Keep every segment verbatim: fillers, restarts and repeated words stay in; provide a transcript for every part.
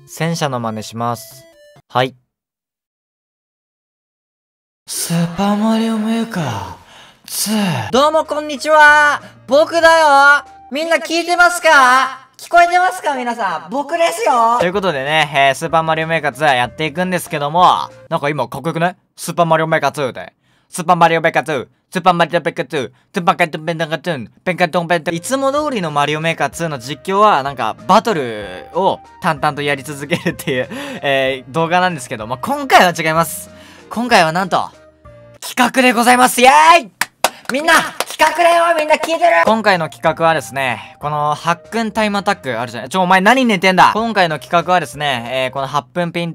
戦車の真似します。はい。 スーパーマリオメーカーツー。 どうもこんにちは。僕だよ。みんな聞いてますか？聞こえてますか皆さん。僕ですよ。 ということでね、えー、スーパーマリオメーカーツーやっていくんですけども、なんか今かっこよくない？スーパーマリオメーカーツーで。スーパーマリオメーカーツー、スーパーマリオメーカーツー、トゥンパカトゥンペンタカトゥン、ペンカトンペンタ。いつも通りのマリオメーカーツーの実況は、なんかバトルを淡々とやり続けるっていう、えー、動画なんですけども、今回は違います。今回はなんと、企画でございます。イエーイ！ みんな企画だよ。みんな聞いてる？ 今回の企画はですね、このはっくんタイムアタックあるじゃない。ちょ、お前何寝てんだ。今回の企画はですね、えー、このはっぷんピン、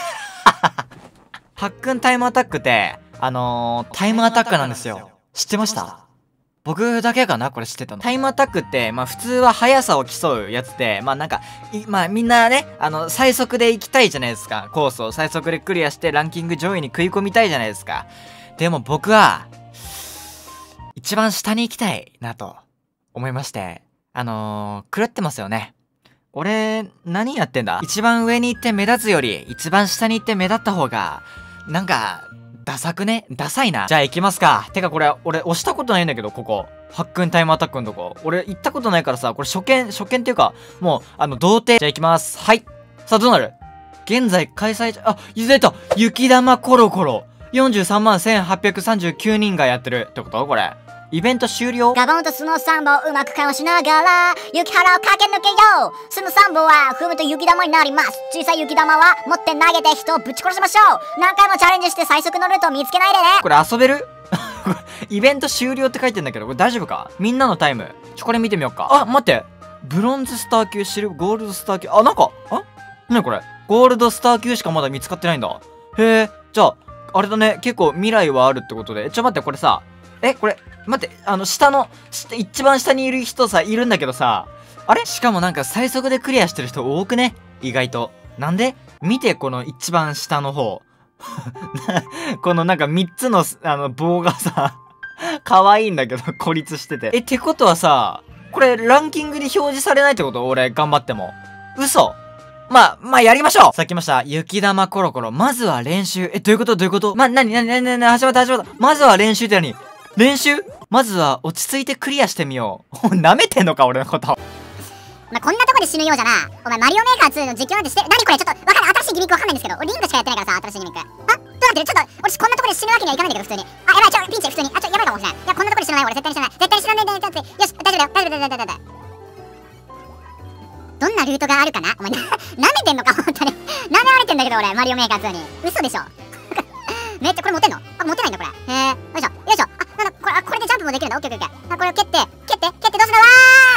はっくんタイムアタックって、あのー、タイムアタックなんですよ。知ってました？僕だけかなこれ知ってたの。タイムアタックって、まあ普通は速さを競うやつで、まあなんか、まあみんなね、あの、最速で行きたいじゃないですか。コースを最速でクリアしてランキング上位に食い込みたいじゃないですか。でも僕は、一番下に行きたいなと思いまして、あのー、狂ってますよね。俺、何やってんだ？一番上に行って目立つより、一番下に行って目立った方が、なんか、ダサくね？ダサいな。じゃあ行きますか。てかこれ、俺押したことないんだけど、ここ。はっくんタイムアタックのとこ。俺行ったことないからさ、これ初見、初見っていうか、もう、あの、童貞。じゃあ行きます。はい。さあ、どうなる？現在開催中、あ、ゆでた雪玉コロコロ。よんじゅうさんまんせんはっぴゃくさんじゅうきゅうにんがやってるってことこれ。イベント終了。 ガボンとスノーサンボをうまくかわしながら雪原を駆け抜けよう。スノーサンボは踏むと雪玉になります。小さい雪玉は持って投げて人をぶち殺しましょう。何回もチャレンジして最速のルートを見つけないでね。 これ遊べる？イベント終了って書いてんだけど、これ大丈夫か？みんなのタイム。ちょ、これ見てみようか。あ、待って。ブロンズスター級、シルブ、ゴールドスター級。あ、なんか、あ？なにこれ？ゴールドスター級しかまだ見つかってないんだ。へえ、じゃあ、あれだね。結構未来はあるってことで。ちょ、待って、これさ。え、これ、待って、あの、下の、下一番下にいる人さ、いるんだけどさ、あれ？しかもなんか最速でクリアしてる人多くね？意外と。なんで？見て、この一番下の方。このなんかみっつの、あの、棒がさ、可愛いんだけど、孤立してて。え、ってことはさ、これランキングに表示されないってこと？俺、頑張っても。嘘？まあ、まあ、やりましょう。さあ来ました。雪玉コロコロ。まずは練習。え、どういうこと？どういうこと？ま、なになになになに始まった始まった。まずは練習って何？練習？まずは落ち着いてクリアしてみよう。舐めてんのか俺のこと。 お前こんなとこで死ぬようじゃな。お前マリオメーカーツーの実況なんてしてる。何これちょっとわかんない。新しいギミックわかんないんですけど。俺リンクしかやってないからさ、新しいギミック。あ、どうなってる？ちょっと、俺こんなとこで死ぬわけにはいかないんだけど、普通に。あ、やばい、ちょ、ピンチ、普通に。あ、ちょ、やばいかもしれない。いや、こんなとこで死なない。俺絶対に死なない。絶対に死なない。絶対に死なない。よし、大丈夫だよ。大丈夫だよ。大丈夫だよ。どんなルートがあるかな？お前な、舐めてんのか本当に。舐められてんだけど俺、マリオメーカーツーに。嘘でしょ。めっちゃ、これ持てんの？あ、持てないんだこれ。へえ、よいしょ、よいしょ。あ、なんだ、これ、あ、これでジャンプもできるんだ。オッケーオッケーオッケー。あ、これを蹴って、蹴って、蹴ってどうすんだ？わ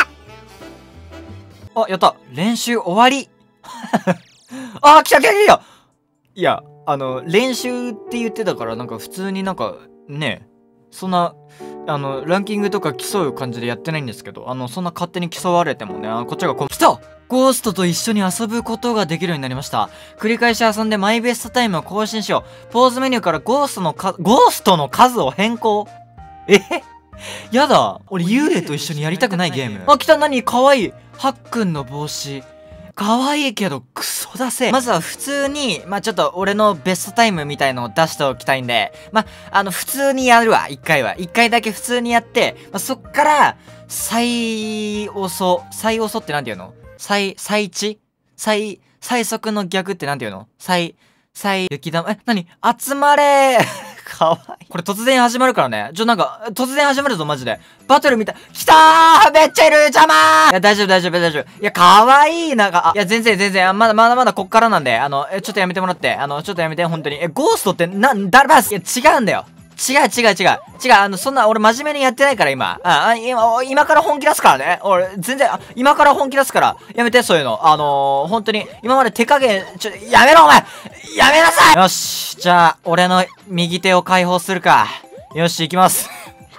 ー！あ、やった。練習終わり。あ、来た来た来た！いや、あの、練習って言ってたから、なんか普通になんか、ね、そんな、あの、ランキングとか競う感じでやってないんですけど、あの、そんな勝手に競われてもね、あこっちがこう、来た！ゴーストと一緒に遊ぶことができるようになりました。繰り返し遊んでマイベストタイムを更新しよう。ポーズメニューからゴーストのか、ゴーストの数を変更。えやだ。俺幽霊と一緒にやりたくないゲーム。あ、来た。何かわいい。はっくんの帽子。かわいいけど、クソだせ。まずは普通に、まあ、ちょっと俺のベストタイムみたいのを出しておきたいんで、まあ、あの、普通にやるわ、一回は。一回だけ普通にやって、まあ、そっから、最遅、最遅ってなんて言うの？最、最地最、最速の逆ってなんて言うの？最、最、雪玉、え、なに？集まれーかわいい。これ突然始まるからね。ちょ、なんか、突然始まるぞ、マジで。バトルみたい。来たー！めっちゃいる！邪魔ー！いや、大丈夫、大丈夫、大丈夫。いや、かわいい、なんか、あ、いや、全然、全然、まだ、まだまだこっからなんで、あの、え、ちょっとやめてもらって。あの、ちょっとやめて、本当に。え、ゴーストって、な、だばす！いや、違うんだよ。違う違う違う。違う、あの、そんな、俺真面目にやってないから、今。あ、あ今、今から本気出すからね。俺、全然、あ、今から本気出すから、やめて、そういうの。あのー、本当に、今まで手加減、ちょ、やめろ、お前！やめなさい！よし、じゃあ、俺の右手を解放するか。よし、行きます。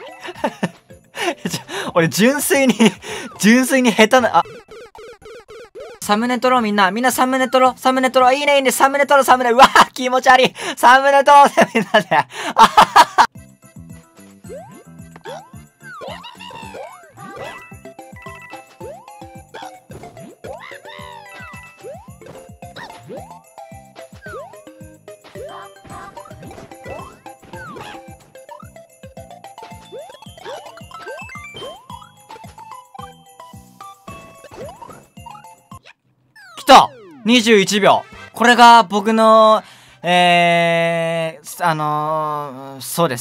俺、純粋に、純粋に下手な、あ、サムネ撮ろうみんな。みんなサムネ撮ろう。サムネ撮ろう。いいねいいね。サムネ撮ろう。サムネ。うわぁ気持ち悪い。サムネ撮ろうぜみんなで。あはは。 た !にじゅういちびょう。これが僕の、えー、あのー、そうです。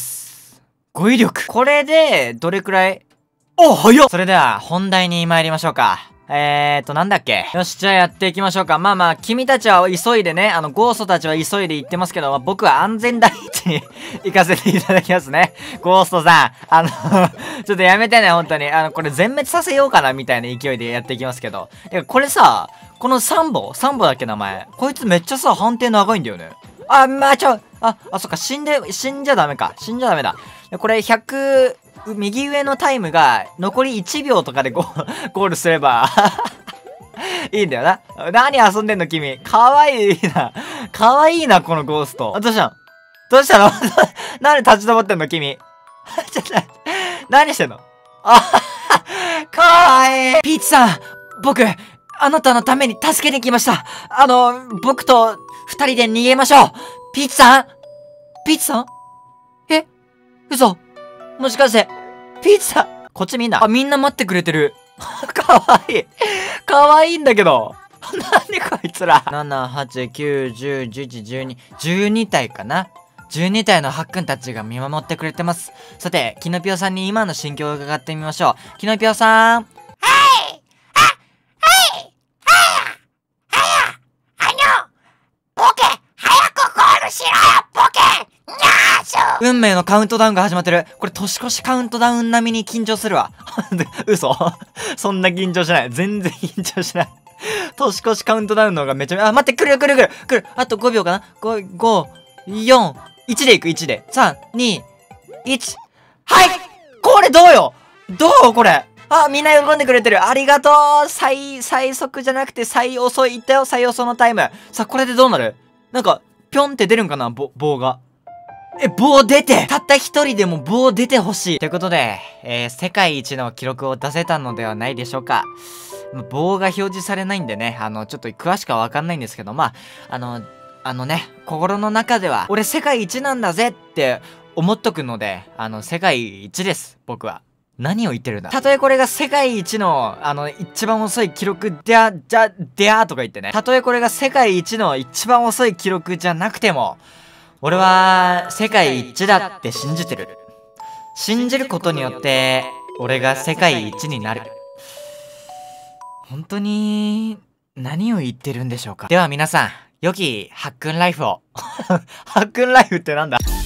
語彙力。これで、どれくらいお、早っ。それでは、本題に参りましょうか。えーと、なんだっけ。よし、じゃあやっていきましょうか。まあまあ、君たちは急いでね、あの、ゴーストたちは急いで行ってますけど、まあ、僕は安全第一に行かせていただきますね。ゴーストさん、あのちょっとやめてね、本当に。あの、これ全滅させようかな、みたいな勢いでやっていきますけど。いや、これさ、このサンボサンボだっけ名前。こいつめっちゃさ、判定長いんだよね。あ、まあ、ちょ、あ、あ、そっか、死んで、死んじゃダメか。死んじゃダメだ。これひゃく、右上のタイムが残りいちびょうとかでゴゴールすればいいんだよな。何遊んでんの君。かわいいな。かわいいな、このゴースト。あ、どうしたのどうしたの何立ち止まってんの君。ちょっと、何してんのあかわいい。ピーチさん、僕、あなたのために助けに来ました。あの、僕と二人で逃げましょう。ピーチさんピーチさんえ嘘もしかして、ピーチさんこっちみんな。あ、みんな待ってくれてる。かわいい。かわいいんだけど。なにこいつら。なな、はち、きゅう、じゅう、じゅういち、じゅうに。じゅうに体かな。じゅうに体のハックンたちが見守ってくれてます。さて、キノピオさんに今の心境を伺ってみましょう。キノピオさん。 はいあ、はいはやはやあのボケ早くゴールしろよボケにゃーしょ運命のカウントダウンが始まってる。これ年越しカウントダウン並みに緊張するわ。嘘そんな緊張しない。全然緊張しない。年越しカウントダウンの方がめちゃめちゃ、あ、待って、来る来る来る来るあとごびょうかな ?ご、ご、よん、いちでいく、いちで。さん、に、いち。はいこれどうよどうこれあ、みんな喜んでくれてる。ありがとう最、最速じゃなくて最遅い。いったよ、最遅のタイム。さあ、これでどうなるなんか、ぴょんって出るんかな棒、棒が。え、棒出てたった一人でも棒出てほしいということで、えー、世界一の記録を出せたのではないでしょうか。棒が表示されないんでね、あの、ちょっと詳しくはわかんないんですけど、まあ、あの、あのね、心の中では、俺世界一なんだぜって思っとくので、あの、世界一です、僕は。何を言ってるんだたとえこれが世界一の、あの、一番遅い記録でゃ、じゃ、でゃーとか言ってね。たとえこれが世界一の一番遅い記録じゃなくても、俺は世界一だって信じてる。信じることによって、俺が世界一になる。本当に、何を言ってるんでしょうか。では皆さん、良きハックンライフを。ハックンライフってなんだ